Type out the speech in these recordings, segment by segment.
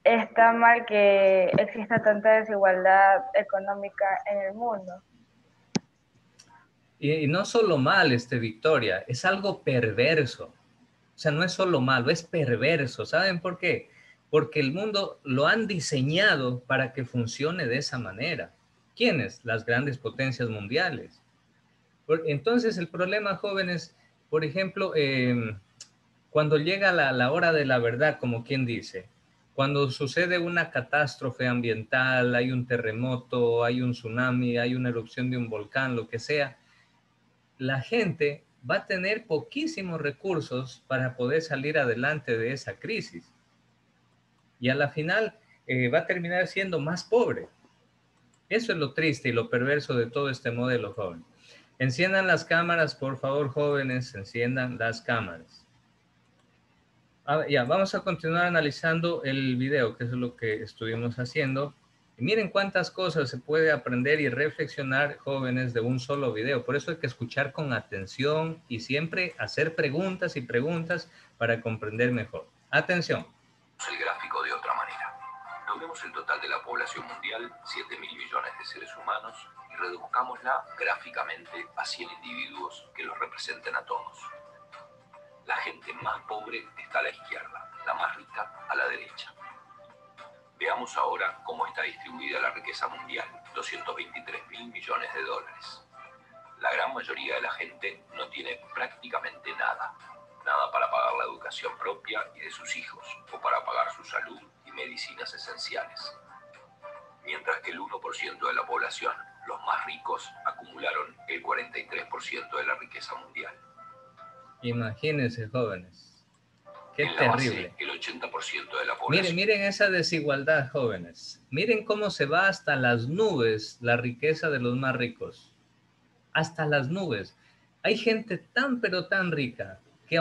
está mal que exista tanta desigualdad económica en el mundo. Y no solo mal, Victoria, es algo perverso. O sea, no es solo malo, es perverso. ¿Saben por qué? Porque el mundo lo han diseñado para que funcione de esa manera. ¿Quiénes? Las grandes potencias mundiales. Entonces, el problema, jóvenes, por ejemplo, cuando llega la hora de la verdad, como quien dice, cuando sucede una catástrofe ambiental, hay un terremoto, hay un tsunami, hay una erupción de un volcán, lo que sea, la gente va a tener poquísimos recursos para poder salir adelante de esa crisis. Y a la final va a terminar siendo más pobre. Eso es lo triste y lo perverso de todo este modelo, joven. Enciendan las cámaras, por favor, jóvenes, enciendan las cámaras. Ya, vamos a continuar analizando el video, que es lo que estuvimos haciendo. Y miren cuántas cosas se puede aprender y reflexionar, jóvenes, de un solo video. Por eso hay que escuchar con atención y siempre hacer preguntas y preguntas para comprender mejor. Atención. El gráfico de otra manera. Tomemos el total de la población mundial, 7.000 millones de seres humanos, y reduzcámosla gráficamente a 100 individuos que los representen a todos. La gente más pobre está a la izquierda, la más rica a la derecha. Veamos ahora cómo está distribuida la riqueza mundial, 223.000 millones de dólares. La gran mayoría de la gente no tiene prácticamente nada. Nada para pagar la educación propia y de sus hijos, o para pagar su salud y medicinas esenciales. Mientras que el 1% de la población, los más ricos, acumularon el 43% de la riqueza mundial. Imagínense, jóvenes. Qué en la terrible. Base, el 80% de la población. Miren esa desigualdad, jóvenes. Miren cómo se va hasta las nubes la riqueza de los más ricos. Hasta las nubes. Hay gente tan pero tan rica que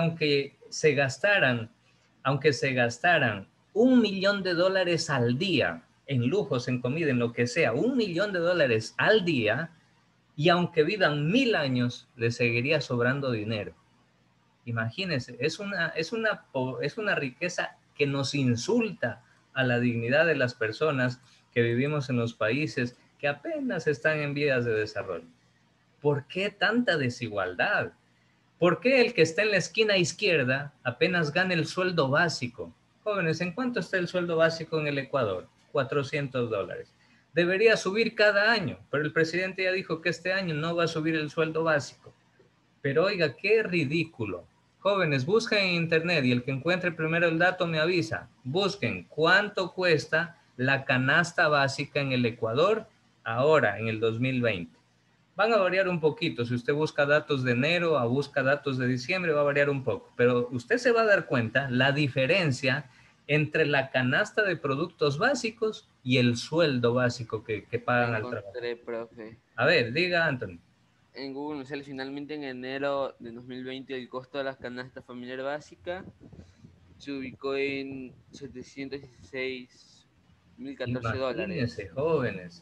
aunque se gastaran $1.000.000 al día en lujos, en comida, en lo que sea, $1.000.000 al día, y aunque vivan 1.000 años, les seguiría sobrando dinero. Imagínense, es una riqueza que nos insulta a la dignidad de las personas que vivimos en los países que apenas están en vías de desarrollo. ¿Por qué tanta desigualdad? ¿Por qué el que está en la esquina izquierda apenas gana el sueldo básico? Jóvenes, ¿en cuánto está el sueldo básico en el Ecuador? $400. Debería subir cada año, pero el presidente ya dijo que este año no va a subir el sueldo básico. Pero oiga, qué ridículo. Jóvenes, busquen en internet y el que encuentre primero el dato me avisa. Busquen cuánto cuesta la canasta básica en el Ecuador ahora, en el 2020. Van a variar un poquito. Si usted busca datos de enero o busca datos de diciembre, va a variar un poco. Pero usted se va a dar cuenta la diferencia entre la canasta de productos básicos y el sueldo básico que pagan al trabajo. Encontré, profe. A ver, diga, Anthony. En Google me sale finalmente en enero de 2020 el costo de la canasta familiar básica se ubicó en 716.014 dólares. Imagínense, jóvenes,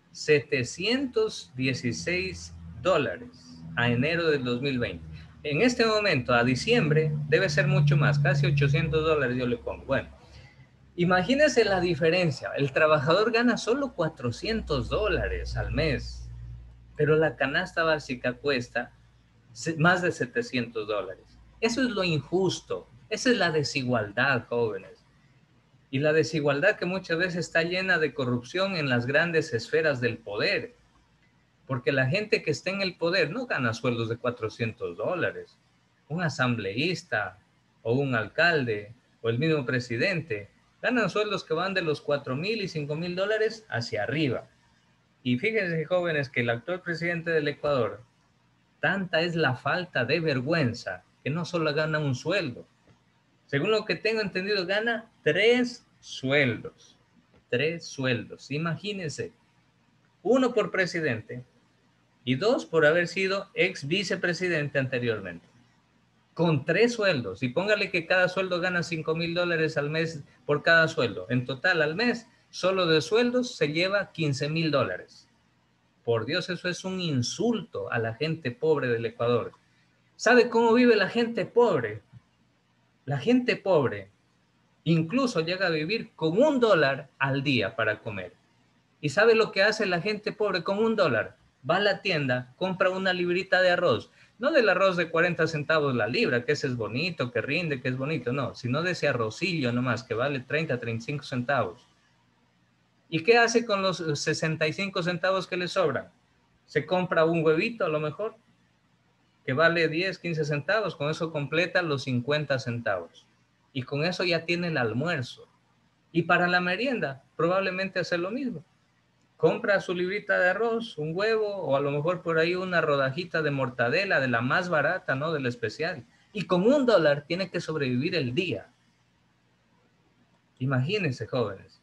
$716 a enero del 2020. En este momento, a diciembre, debe ser mucho más, casi $800 yo le pongo. Bueno, imagínense la diferencia. El trabajador gana solo $400 al mes, pero la canasta básica cuesta más de $700. Eso es lo injusto, esa es la desigualdad, jóvenes. Y la desigualdad que muchas veces está llena de corrupción en las grandes esferas del poder. Porque la gente que está en el poder no gana sueldos de $400. Un asambleísta o un alcalde o el mismo presidente ganan sueldos que van de los $4,000 y $5,000 hacia arriba. Y fíjense, jóvenes, que el actual presidente del Ecuador, tanta es la falta de vergüenza que no solo gana un sueldo. Según lo que tengo entendido, gana 3 sueldos. 3 sueldos. Imagínense. Uno por presidente y 2 por haber sido ex vicepresidente anteriormente. Con 3 sueldos. Y póngale que cada sueldo gana $5,000 al mes por cada sueldo. En total al mes, solo de sueldos se lleva $15,000. Por Dios, eso es un insulto a la gente pobre del Ecuador. ¿Sabe cómo vive la gente pobre? La gente pobre Incluso llega a vivir con $1 al día para comer. ¿Y sabe lo que hace la gente pobre con $1? Va a la tienda, compra una librita de arroz. No del arroz de 40 centavos la libra, que ese es bonito, que rinde, que es bonito, no, sino de ese arrocillo nomás, que vale 30, 35 centavos. ¿Y qué hace con los 65 centavos que le sobran? Se compra un huevito a lo mejor, que vale 10, 15 centavos, con eso completa los 50 centavos. Y con eso ya tiene el almuerzo. Y para la merienda, probablemente hace lo mismo. Compra su librita de arroz, un huevo, o a lo mejor por ahí una rodajita de mortadela, de la más barata, ¿no? Del especial. Y con $1 tiene que sobrevivir el día. Imagínense, jóvenes.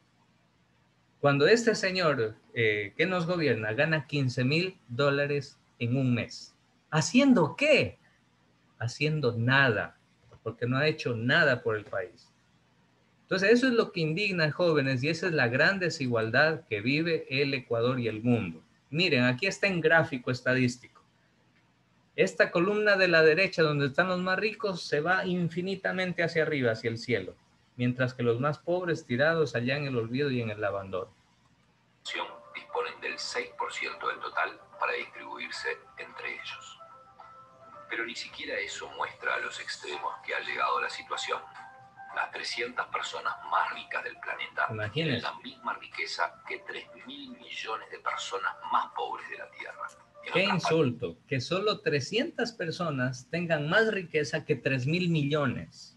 Cuando este señor que nos gobierna gana $15,000 en un mes. ¿Haciendo qué? Haciendo nada, porque no ha hecho nada por el país. Entonces, eso es lo que indigna, jóvenes, y esa es la gran desigualdad que vive el Ecuador y el mundo. Miren, aquí está en gráfico estadístico. Esta columna de la derecha, donde están los más ricos, se va infinitamente hacia arriba, hacia el cielo, mientras que los más pobres tirados allá en el olvido y en el abandono. Disponen del 6% del total para distribuirse entre ellos. Pero ni siquiera eso muestra a los extremos que ha llegado la situación. Las 300 personas más ricas del planeta tienen la misma riqueza que 3.000 millones de personas más pobres de la Tierra. Qué insulto, que solo 300 personas tengan más riqueza que 3.000 millones.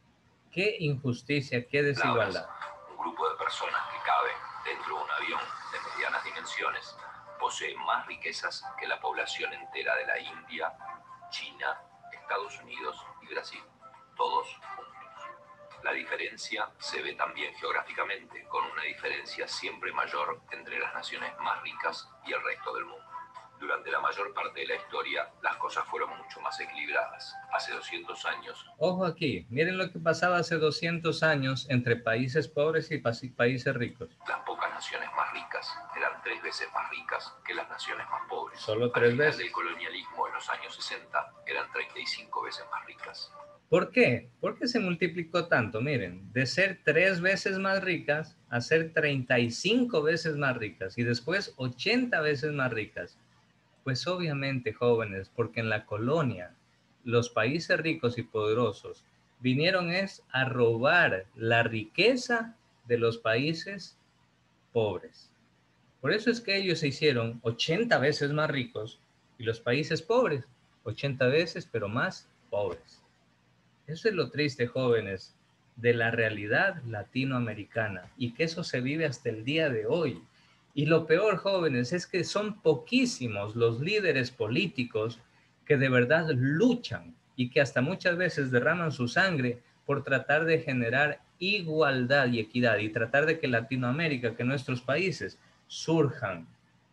Qué injusticia, qué desigualdad. Un grupo de personas que cabe dentro de un avión de medianas dimensiones posee más riquezas que la población entera de la India, China, Estados Unidos y Brasil, todos juntos. La diferencia se ve también geográficamente, con una diferencia siempre mayor entre las naciones más ricas y el resto del mundo. Durante la mayor parte de la historia, las cosas fueron mucho más equilibradas. Hace 200 años... Ojo aquí, miren lo que pasaba hace 200 años entre países pobres y países ricos. Las pocas naciones más ricas eran 3 veces más ricas que las naciones más pobres. Solo 3 veces. El colonialismo en los años 60 eran 35 veces más ricas. ¿Por qué? ¿Por qué se multiplicó tanto? Miren, de ser 3 veces más ricas a ser 35 veces más ricas y después 80 veces más ricas. Pues obviamente, jóvenes, porque en la colonia los países ricos y poderosos vinieron a robar la riqueza de los países pobres. Por eso es que ellos se hicieron 80 veces más ricos y los países pobres 80 veces, pero más pobres. Eso es lo triste, jóvenes, de la realidad latinoamericana y que eso se vive hasta el día de hoy. Y lo peor, jóvenes, es que son poquísimos los líderes políticos que de verdad luchan y que hasta muchas veces derraman su sangre por tratar de generar igualdad y equidad y tratar de que Latinoamérica, que nuestros países surjan.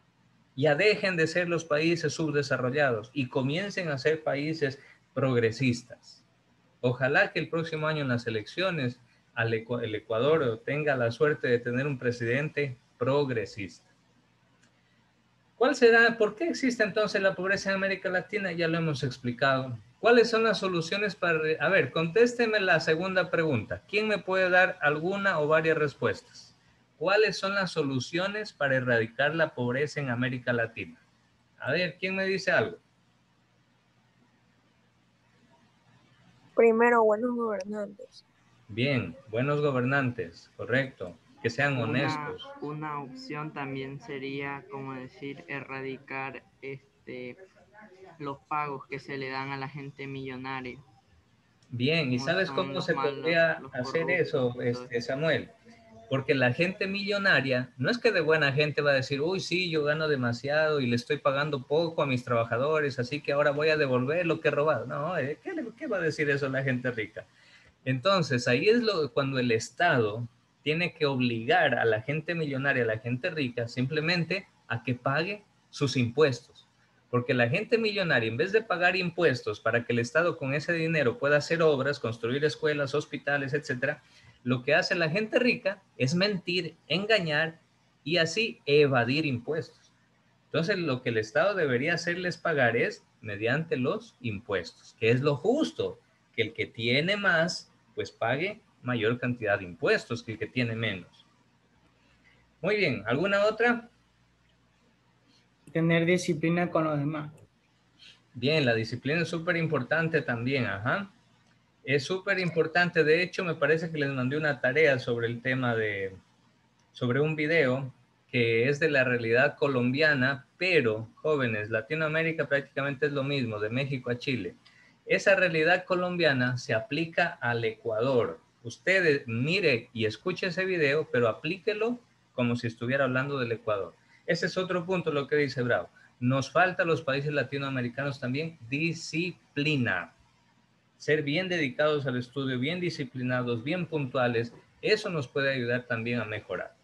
Ya dejen de ser los países subdesarrollados y comiencen a ser países progresistas. Ojalá que el próximo año en las elecciones el Ecuador tenga la suerte de tener un presidente progresista. ¿Cuál será? ¿Por qué existe entonces la pobreza en América Latina? Ya lo hemos explicado. ¿Cuáles son las soluciones para... A ver, contésteme la segunda pregunta. ¿Quién me puede dar alguna o varias respuestas? ¿Cuáles son las soluciones para erradicar la pobreza en América Latina? A ver, ¿quién me dice algo? Primero, buenos gobernantes. Bien, buenos gobernantes, correcto. Que sean honestos. Una opción también sería, como decir, erradicar los pagos que se le dan a la gente millonaria. Bien, ¿y sabes cómo se podría hacer eso, Samuel? Porque la gente millonaria, no es que de buena gente va a decir, uy, sí, yo gano demasiado y le estoy pagando poco a mis trabajadores, así que ahora voy a devolver lo que he robado. No, ¿qué va a decir eso la gente rica? Entonces, ahí es cuando el Estado tiene que obligar a la gente millonaria, a la gente rica, simplemente a que pague sus impuestos. Porque la gente millonaria, en vez de pagar impuestos para que el Estado con ese dinero pueda hacer obras, construir escuelas, hospitales, etcétera, lo que hace la gente rica es mentir, engañar y así evadir impuestos. Entonces, lo que el Estado debería hacerles pagar es mediante los impuestos, que es lo justo, que el que tiene más, pues pague mayor cantidad de impuestos que el que tiene menos. Muy bien, ¿alguna otra? Tener disciplina con los demás. Bien, la disciplina es súper importante también, ajá. Es súper importante, de hecho me parece que les mandé una tarea sobre el tema sobre un video que es de la realidad colombiana, pero jóvenes, Latinoamérica prácticamente es lo mismo, de México a Chile. Esa realidad colombiana se aplica al Ecuador. Usted mire y escuche ese video, pero aplíquelo como si estuviera hablando del Ecuador. Ese es otro punto, lo que dice Bravo. Nos falta a los países latinoamericanos también disciplina. Ser bien dedicados al estudio, bien disciplinados, bien puntuales, eso nos puede ayudar también a mejorar.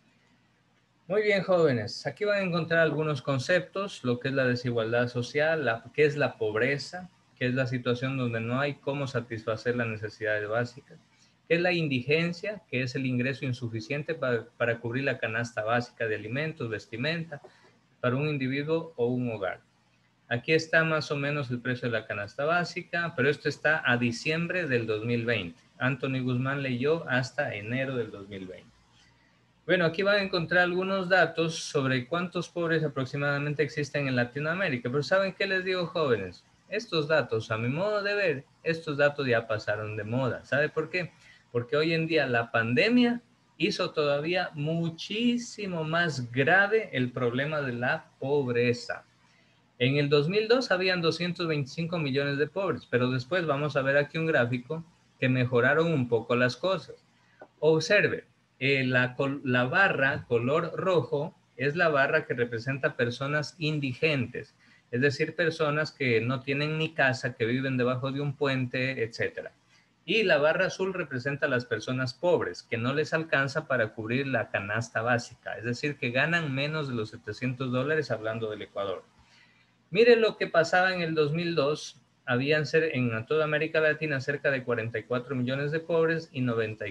Muy bien, jóvenes. Aquí van a encontrar algunos conceptos, lo que es la desigualdad social, qué es la pobreza, qué es la situación donde no hay cómo satisfacer las necesidades básicas, qué es la indigencia, que es el ingreso insuficiente para cubrir la canasta básica de alimentos, vestimenta, para un individuo o un hogar. Aquí está más o menos el precio de la canasta básica, pero esto está a diciembre del 2020. Anthony Guzmán leyó hasta enero del 2020. Bueno, aquí van a encontrar algunos datos sobre cuántos pobres aproximadamente existen en Latinoamérica. Pero ¿saben qué les digo, jóvenes? Estos datos, a mi modo de ver, estos datos ya pasaron de moda. ¿Sabe por qué? Porque hoy en día la pandemia hizo todavía muchísimo más grave el problema de la pobreza. En el 2002 habían 225 millones de pobres, pero después vamos a ver aquí un gráfico que mejoraron un poco las cosas. Observe, la barra color rojo es la barra que representa personas indigentes, es decir, personas que no tienen ni casa, que viven debajo de un puente, etc. Y la barra azul representa a las personas pobres, que no les alcanza para cubrir la canasta básica, es decir, que ganan menos de los $700 hablando del Ecuador. Mire lo que pasaba en el 2002. Habían en toda América Latina cerca de 44 millones de pobres y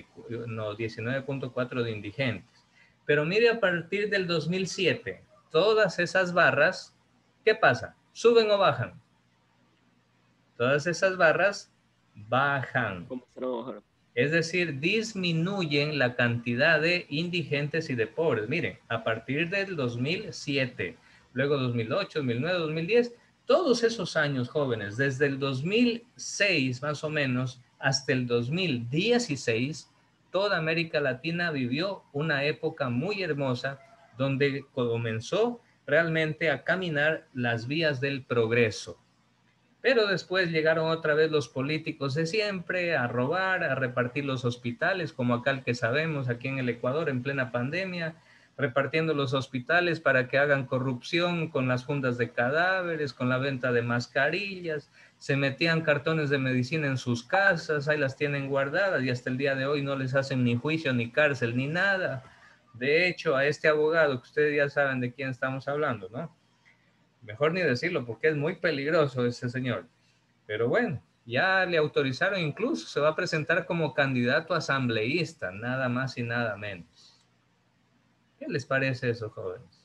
19.4 de indigentes. Pero mire a partir del 2007, todas esas barras, ¿qué pasa? ¿Suben o bajan? Todas esas barras bajan. Es decir, disminuyen la cantidad de indigentes y de pobres. Miren, a partir del 2007, luego 2008, 2009, 2010, todos esos años jóvenes, desde el 2006 más o menos hasta el 2016, toda América Latina vivió una época muy hermosa donde comenzó realmente a caminar las vías del progreso. Pero después llegaron otra vez los políticos de siempre a robar, a repartir los hospitales, como acá el que sabemos, aquí en el Ecuador, en plena pandemia, repartiendo los hospitales para que hagan corrupción con las fundas de cadáveres, con la venta de mascarillas, se metían cartones de medicina en sus casas, ahí las tienen guardadas y hasta el día de hoy no les hacen ni juicio, ni cárcel, ni nada. De hecho, a este abogado, que ustedes ya saben de quién estamos hablando, ¿no? Mejor ni decirlo porque es muy peligroso ese señor. Pero bueno, ya le autorizaron, incluso se va a presentar como candidato asambleísta, nada más y nada menos. ¿Qué les parece eso, jóvenes?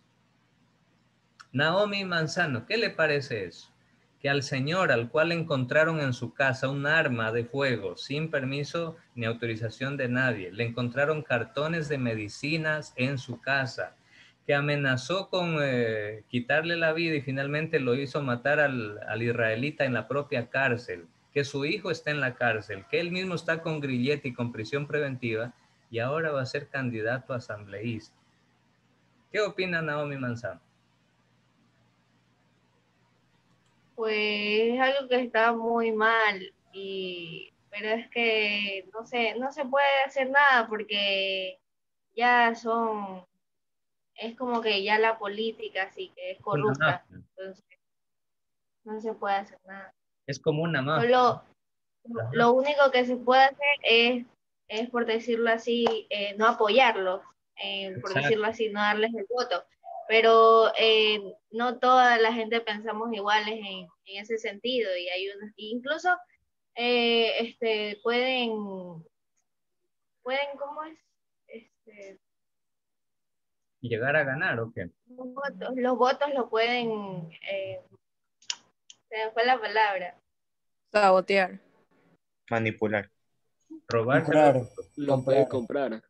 Naomi Manzano, ¿qué le parece eso? Que al señor al cual encontraron en su casa un arma de fuego sin permiso ni autorización de nadie, le encontraron cartones de medicinas en su casa, que amenazó con quitarle la vida y finalmente lo hizo matar al israelita en la propia cárcel, que su hijo está en la cárcel, que él mismo está con grillete y con prisión preventiva y ahora va a ser candidato a asambleísta. ¿Qué opina Naomi Manzano? Pues es algo que está muy mal, pero es que no se puede hacer nada porque ya es como que ya la política sí que es Una corrupta, mafia. entonces no se puede hacer nada. Es como una mafia. Solo Ajá. lo único que se puede hacer es por decirlo así, no apoyarlos, por Exacto. decirlo así, no darles el voto. Pero no toda la gente pensamos iguales en ese sentido y hay unos, incluso pueden, ¿cómo es? ¿Llegar a ganar o qué? Los votos lo pueden, se me fue la palabra. Sabotear. Manipular. robarse los Comprar, votos Los puede comprar. comprar.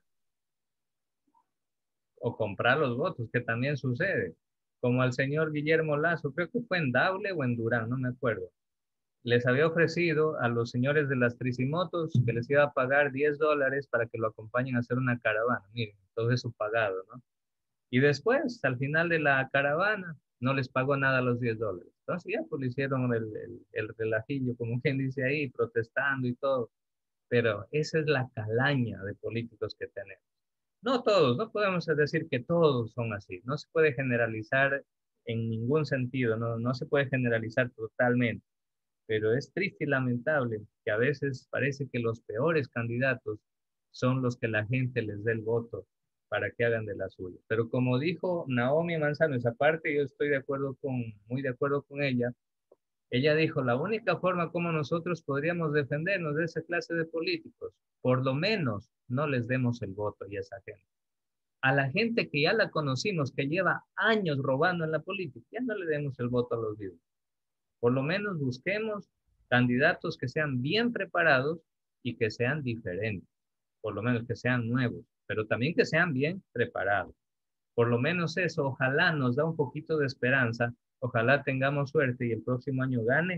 o comprar los votos, que también sucede. Como al señor Guillermo Lazo, creo que fue en Daule o en Durán, no me acuerdo. Les había ofrecido a los señores de las tricimotos que les iba a pagar $10 para que lo acompañen a hacer una caravana. Miren, todo eso pagado, ¿no? Y después, al final de la caravana, no les pagó nada a los $10. Entonces ya pues le hicieron el relajillo, como quien dice ahí, protestando y todo. Pero esa es la calaña de políticos que tenemos. No todos, no podemos decir que todos son así. No se puede generalizar en ningún sentido, no se puede generalizar totalmente. Pero es triste y lamentable que a veces parece que los peores candidatos son los que la gente les dé el voto para que hagan de la suya. Pero como dijo Naomi Manzano, esa parte yo estoy muy de acuerdo con ella. Ella dijo, la única forma como nosotros podríamos defendernos de esa clase de políticos, por lo menos no les demos el voto y a esa gente. A la gente que ya la conocimos, que lleva años robando en la política, ya no le demos el voto a los vivos. Por lo menos busquemos candidatos que sean bien preparados y que sean diferentes, por lo menos que sean nuevos, pero también que sean bien preparados. Por lo menos eso, ojalá nos da un poquito de esperanza, ojalá tengamos suerte y el próximo año gane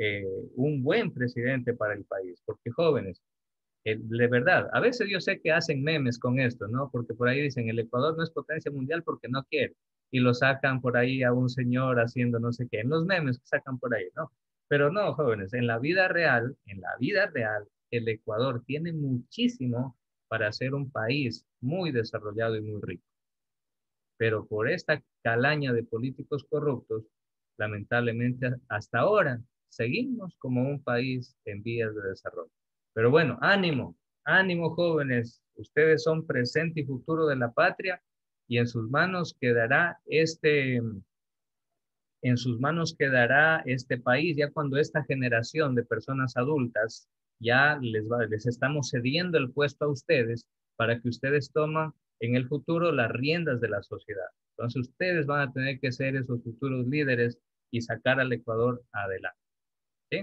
un buen presidente para el país, porque jóvenes, de verdad, a veces yo sé que hacen memes con esto, ¿no? Porque por ahí dicen, el Ecuador no es potencia mundial porque no quiere. Y lo sacan por ahí a un señor haciendo no sé qué, en los memes que sacan por ahí, ¿no? Pero no, jóvenes, en la vida real, el Ecuador tiene muchísimo para ser un país muy desarrollado y muy rico. Pero por esta calaña de políticos corruptos, lamentablemente hasta ahora seguimos como un país en vías de desarrollo. Pero bueno, ánimo, ánimo jóvenes, ustedes son presente y futuro de la patria y en sus manos quedará este país ya cuando esta generación de personas adultas les estamos cediendo el puesto a ustedes para que ustedes tomen en el futuro las riendas de la sociedad. Entonces ustedes van a tener que ser esos futuros líderes y sacar al Ecuador adelante. ¿Sí?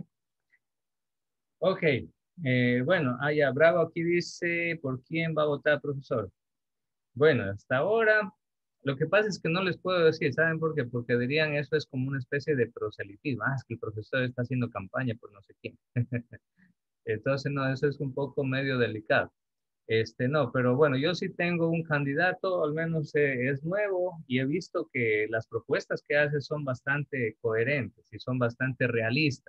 Ok, bueno, ya Bravo aquí dice, ¿por quién va a votar, profesor? Bueno, hasta ahora, lo que pasa es que no les puedo decir, ¿saben por qué? Porque dirían eso es como una especie de proselitismo. Es que el profesor está haciendo campaña por no sé quién. Entonces, no, eso es un poco medio delicado. No, pero bueno, yo sí tengo un candidato, al menos es nuevo y he visto que las propuestas que hace son bastante coherentes y son bastante realistas.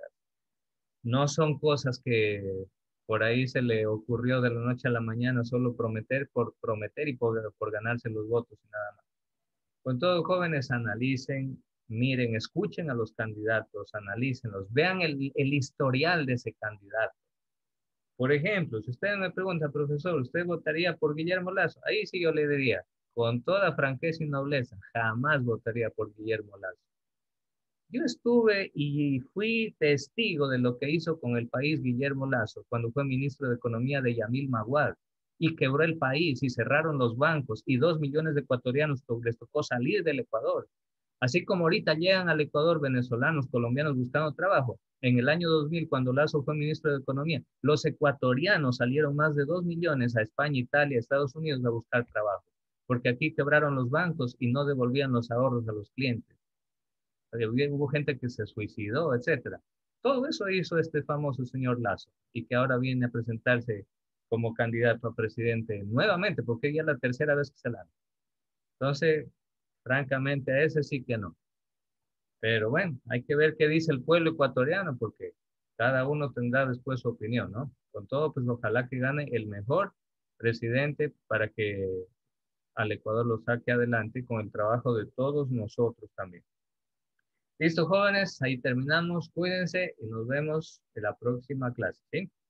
No son cosas que por ahí se le ocurrió de la noche a la mañana solo prometer por prometer y por ganarse los votos y nada más. Con todo, jóvenes, analicen, miren, escuchen a los candidatos, analícenlos, vean el historial de ese candidato. Por ejemplo, si usted me pregunta, profesor, ¿usted votaría por Guillermo Lazo? Ahí sí yo le diría, con toda franqueza y nobleza, jamás votaría por Guillermo Lazo. Yo estuve y fui testigo de lo que hizo con el país Guillermo Lazo cuando fue ministro de Economía de Yamil Maguad y quebró el país y cerraron los bancos y 2 millones de ecuatorianos les tocó salir del Ecuador. Así como ahorita llegan al Ecuador venezolanos, colombianos buscando trabajo. En el año 2000, cuando Lazo fue ministro de Economía, los ecuatorianos salieron más de 2 millones a España, Italia, Estados Unidos a buscar trabajo, porque aquí quebraron los bancos y no devolvían los ahorros a los clientes. Hubo gente que se suicidó, etcétera. Todo eso hizo este famoso señor Lazo y que ahora viene a presentarse como candidato a presidente nuevamente, porque ya es la tercera vez que se lanza. Entonces, francamente, a ese sí que no. Pero bueno, hay que ver qué dice el pueblo ecuatoriano, porque cada uno tendrá después su opinión, ¿no? Con todo, pues ojalá que gane el mejor presidente para que al Ecuador lo saque adelante con el trabajo de todos nosotros también. Listo, jóvenes, ahí terminamos. Cuídense y nos vemos en la próxima clase, ¿sí?